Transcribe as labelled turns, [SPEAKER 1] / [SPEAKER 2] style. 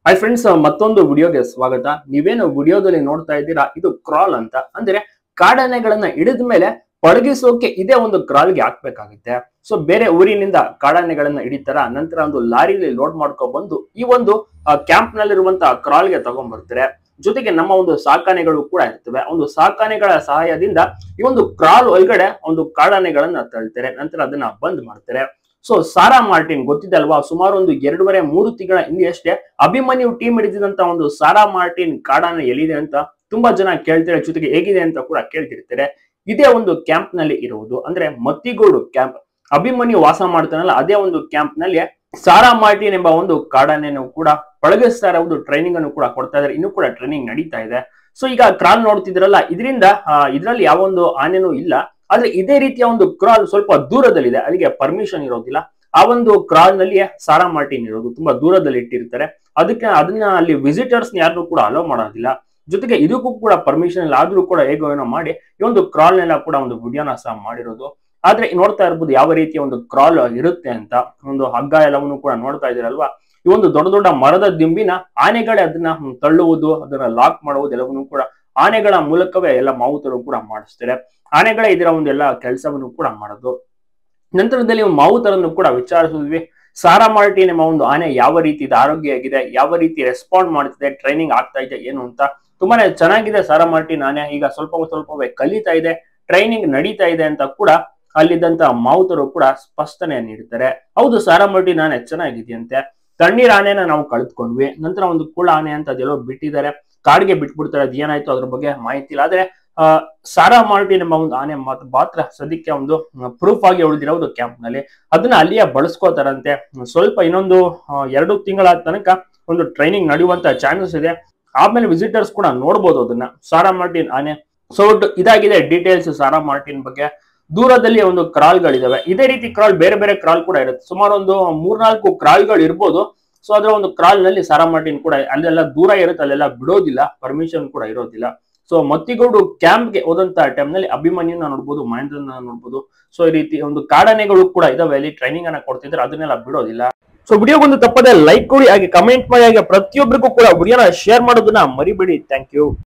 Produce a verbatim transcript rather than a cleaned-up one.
[SPEAKER 1] Hi friends, ಮತ್ತೊಂದು ವಿಡಿಯೋಗೆ ಸ್ವಾಗತ. ನೀವೇನು ವಿಡಿಯೋದಲ್ಲಿ ನೋಡ್ತಾ ಇದ್ದೀರಾ, ಇದು ಕ್ರಾಲ್ ಅಂತ. ಅಂದ್ರೆ ಕಾಡಾನೆಗಳನ್ನ ಹಿಡಿದ ಮೇಲೆ ಪಳಗಿಸೋಕೆ ಇದೇ ಒಂದು ಕ್ರಾಲ್ಗೆ ಹಾಕ್ಬೇಕಾಗುತ್ತೆ. ಸೊ ಬೇರೆ ಊರಿನಿಂದ ಕಾಡಾನೆಗಳನ್ನ ಹಿಡಿತಾರ, ನಂತರ ಒಂದು ಲಾರಿಲಿ ಲೋಡ್ ಮಾಡ್ಕೊಂಡ್ ಬಂದು ಈ ಒಂದು ಕ್ಯಾಂಪ್ ನಲ್ಲಿರುವಂತಹ ಕ್ರಾಲ್ಗೆ ತಗೊಂಡ್ಬರ್ತಾರೆ. ಜೊತೆಗೆ ನಮ್ಮ ಒಂದು ಸಾಕಾನೆಗಳು ಕೂಡ ಇರ್ತವೆ. ಒಂದು ಸಾಕಾನೆಗಳ ಸಹಾಯದಿಂದ ಈ ಒಂದು ಕ್ರಾಲ್ ಒಳಗಡೆ ಒಂದು ಕಾಡಾನೆಗಳನ್ನ ತಳ್ತಾರೆ, ನಂತರ ಅದನ್ನ ಬಂದ್ ಮಾಡ್ತಾರೆ. ಸೊ ಸಾರಾ ಮಾರ್ಟಿನ್ ಗೊತ್ತಿದೆ ಅಲ್ವಾ, ಸುಮಾರು ಒಂದು ಎರಡೂವರೆ ಮೂರು ತಿಂಗಳ ಹಿಂದೆ ಅಷ್ಟೇ ಅಭಿಮನ್ಯು ಟೀಮ್ ಹಿಡಿದಿದಂತ ಒಂದು ಸಾರಾ ಮಾರ್ಟಿನ್ ಕಾಡಾನೆ ಎಲ್ಲಿದೆ ಅಂತ ತುಂಬಾ ಜನ ಕೇಳ್ತಾರೆ, ಜೊತೆಗೆ ಹೇಗಿದೆ ಅಂತ ಕೂಡ ಕೇಳ್ತಿರ್ತಾರೆ. ಇದೇ ಒಂದು ಕ್ಯಾಂಪ್ ನಲ್ಲಿ ಇರುವುದು, ಅಂದ್ರೆ ಮತ್ತಿಗೋಡು ಕ್ಯಾಂಪ್. ಅಭಿಮನ್ಯು ವಾಸ ಮಾಡ್ತಾನಲ್ಲ, ಅದೇ ಒಂದು ಕ್ಯಾಂಪ್ ನಲ್ಲಿ ಸಾರಾ ಮಾರ್ಟಿನ್ ಎಂಬ ಒಂದು ಕಾಡಾನೆಯನ್ನು ಕೂಡ ಪಳಗಿಸ್ತಾ ಇರೋ ಒಂದು ಟ್ರೈನಿಂಗ್ ಅನ್ನು ಕೂಡ ಕೊಡ್ತಾ ಇದ್ದಾರೆ. ಇನ್ನೂ ಕೂಡ ಟ್ರೈನಿಂಗ್ ನಡೀತಾ ಇದೆ. ಸೊ ಈಗ ಕ್ರಾಲ್ ನೋಡ್ತಿದ್ರಲ್ಲ, ಇದರಿಂದ ಇದರಲ್ಲಿ ಯಾವ ಒಂದು ಆನೆನೂ ಇಲ್ಲ. ಆದ್ರೆ ಇದೇ ರೀತಿಯ ಒಂದು ಕ್ರಾಲ್ ಸ್ವಲ್ಪ ದೂರದಲ್ಲಿದೆ, ಅಲ್ಲಿಗೆ ಪರ್ಮಿಷನ್ ಇರೋದಿಲ್ಲ. ಆ ಒಂದು ಕ್ರಾಲ್ ನಲ್ಲಿ ಸಾರಾ ಮಾರ್ಟಿನ್ ಇರೋದು ತುಂಬಾ ದೂರದಲ್ಲಿ ಇಟ್ಟಿರ್ತಾರೆ. ಅದಕ್ಕೆ ಅದನ್ನ ಅಲ್ಲಿ ವಿಸಿಟರ್ಸ್ ಯಾರನ್ನೂ ಕೂಡ ಅಲೋ ಮಾಡೋದಿಲ್ಲ. ಜೊತೆಗೆ ಇದಕ್ಕೂ ಕೂಡ ಪರ್ಮಿಷನ್ ಇಲ್ಲ, ಆದ್ರೂ ಕೂಡ ಹೇಗೋ ಏನೋ ಮಾಡಿ ಈ ಒಂದು ಕ್ರಾಲ್ ನೆಲ್ಲ ಕೂಡ ಒಂದು ವಿಡಿಯೋನ ಸಹ ಮಾಡಿರೋದು. ಆದ್ರೆ ನೋಡ್ತಾ ಇರ್ಬೋದು ಯಾವ ರೀತಿಯ ಒಂದು ಕ್ರಾಲ್ ಇರುತ್ತೆ ಅಂತ. ಒಂದು ಹಗ್ಗ ಎಲ್ಲವನ್ನು ಕೂಡ ನೋಡ್ತಾ ಇದೀರಲ್ವಾ, ಈ ಒಂದು ದೊಡ್ಡ ದೊಡ್ಡ ಮರದ ದಿಂಬಿನ ಆನೆಗಳೇ ಅದನ್ನ ತಳ್ಳುವುದು, ಅದನ್ನ ಲಾಕ್ ಮಾಡುವುದು ಎಲ್ಲವನ್ನೂ ಕೂಡ ಆನೆಗಳ ಮೂಲಕವೇ ಎಲ್ಲ ಮಾವುತರು ಕೂಡ ಮಾಡಿಸ್ತಾರೆ. ಆನೆಗಳೇ ಇದರ ಒಂದು ಎಲ್ಲ ಕೆಲಸವನ್ನು ಕೂಡ ಮಾಡೋದು. ನಂತರದಲ್ಲಿ ಮಾವುತರನ್ನು ಕೂಡ ವಿಚಾರಿಸಿದ್ವಿ, ಸಾರಾ ಮಾರ್ಟಿನ್ ಎಂಬ ಒಂದು ಆನೆ ಯಾವ ರೀತಿ ಆರೋಗ್ಯ ಆಗಿದೆ, ಯಾವ ರೀತಿ ರೆಸ್ಪಾಂಡ್ ಮಾಡ್ತಿದೆ, ಟ್ರೈನಿಂಗ್ ಆಗ್ತಾ ಇದೆ ಏನು ಅಂತ. ತುಂಬಾನೇ ಚೆನ್ನಾಗಿದೆ ಸಾರಾ ಮಾರ್ಟಿನ್ ಆನೆ. ಈಗ ಸ್ವಲ್ಪ ಸ್ವಲ್ಪವೇ ಕಲಿತಾ ಇದೆ, ಟ್ರೈನಿಂಗ್ ನಡೀತಾ ಇದೆ ಅಂತ ಕೂಡ ಅಲ್ಲಿದ್ದಂತ ಮಾವುತರು ಕೂಡ ಸ್ಪಷ್ಟನೆ ನೀಡ್ತಾರೆ. ಹೌದು, ಸಾರಾ ಮಾರ್ಟಿನ್ ಆನೆ ಚೆನ್ನಾಗಿದೆಯಂತೆ. ತಣ್ಣೀರ್ ಆನೆನ ನಾವು ಕಳೆದುಕೊಂಡ್ವಿ, ನಂತರ ಒಂದು ಕುಳ ಆನೆ ಅಂತ ಅದೆಲ್ಲೋ ಬಿಟ್ಟಿದ್ದಾರೆ, ಕಾಡಿಗೆ ಬಿಟ್ಬಿಡ್ತಾರೆ. ಅದ್ ಏನಾಯ್ತು ಅದ್ರ ಬಗ್ಗೆ ಮಾಹಿತಿ ಇಲ್ಲ. ಆದ್ರೆ ಅಹ್ ಸಾರಾ ಮಾರ್ಟಿನ್ ಎಂಬ ಒಂದು ಆನೆ ಮಾತ್ರ ಸದ್ಯಕ್ಕೆ ಒಂದು ಪ್ರೂಫ್ ಆಗಿ ಉಳಿದಿರೋದು ಕ್ಯಾಂಪ್ ನಲ್ಲಿ. ಅದನ್ನ ಅಲ್ಲಿಯೇ ಬಳಸ್ಕೋತಾರಂತೆ. ಸ್ವಲ್ಪ ಇನ್ನೊಂದು ಎರಡು ತಿಂಗಳ ತನಕ ಒಂದು ಟ್ರೈನಿಂಗ್ ನಡೆಯುವಂತ ಚಾನ್ಸಸ್ ಇದೆ. ಆಮೇಲೆ ವಿಸಿಟರ್ಸ್ ಕೂಡ ನೋಡ್ಬೋದು ಅದನ್ನ, ಸಾರಾ ಮಾರ್ಟಿನ್ ಆನೆ. ಸೊ ಇದಾಗಿದೆ ಡೀಟೇಲ್ಸ್ ಸಾರಾ ಮಾರ್ಟಿನ್ ಬಗ್ಗೆ. ದೂರದಲ್ಲಿ ಒಂದು ಕ್ರಾಲ್ಗಳಿದಾವೆ. ಇದೇ ರೀತಿ ಕ್ರಾಲ್ ಬೇರೆ ಬೇರೆ ಕ್ರಾಲ್ ಕೂಡ ಇರುತ್ತೆ, ಸುಮಾರು ಒಂದು ಮೂರ್ನಾಲ್ಕು ಕ್ರಾಲ್ಗಳು ಇರ್ಬೋದು. ಸೊ ಅದರ ಒಂದು ಕ್ರಾಲ್ ನಲ್ಲಿ ಸಾರಾ ಮಾರ್ಟಿನ್ ಕೂಡ ಅಲ್ಲೆಲ್ಲ ದೂರ ಇರುತ್ತೆ, ಅಲ್ಲೆಲ್ಲ ಬಿಡೋದಿಲ್ಲ, ಪರ್ಮಿಷನ್ ಕೂಡ ಇರೋದಿಲ್ಲ. ಸೊ ಮತ್ತಿಗೋಡು ಕ್ಯಾಂಪ್ಗೆ ಹೋದಂತ ಟೈಮ್ ನಲ್ಲಿ ಅಭಿಮನ್ಯುನ ನೋಡ್ಬೋದು, ಮಹೇಂದ್ರನ ನೋಡ್ಬೋದು. ಸೊ ಈ ರೀತಿ ಒಂದು ಕಾಡಾನೆಗಳು ಕೂಡ ಇದಾವೆ, ಅಲ್ಲಿ ಟ್ರೈನಿಂಗ್ ಅನ್ನ ಕೊಡ್ತಿದ್ರೆ ಅದನ್ನೆಲ್ಲ ಬಿಡೋದಿಲ್ಲ. ಸೊ ವಿಡಿಯೋಗೊಂದು ತಪ್ಪದೆ ಲೈಕ್ ಕೊಡಿ, ಹಾಗೆ ಕಮೆಂಟ್ ಮಾಡಿ, ಹಾಗೆ ಪ್ರತಿಯೊಬ್ಬರಿಗೂ ಕೂಡ ವಿಡಿಯೋನ ಶೇರ್ ಮಾಡೋದನ್ನ ಮರಿಬೇಡಿ. Thank you.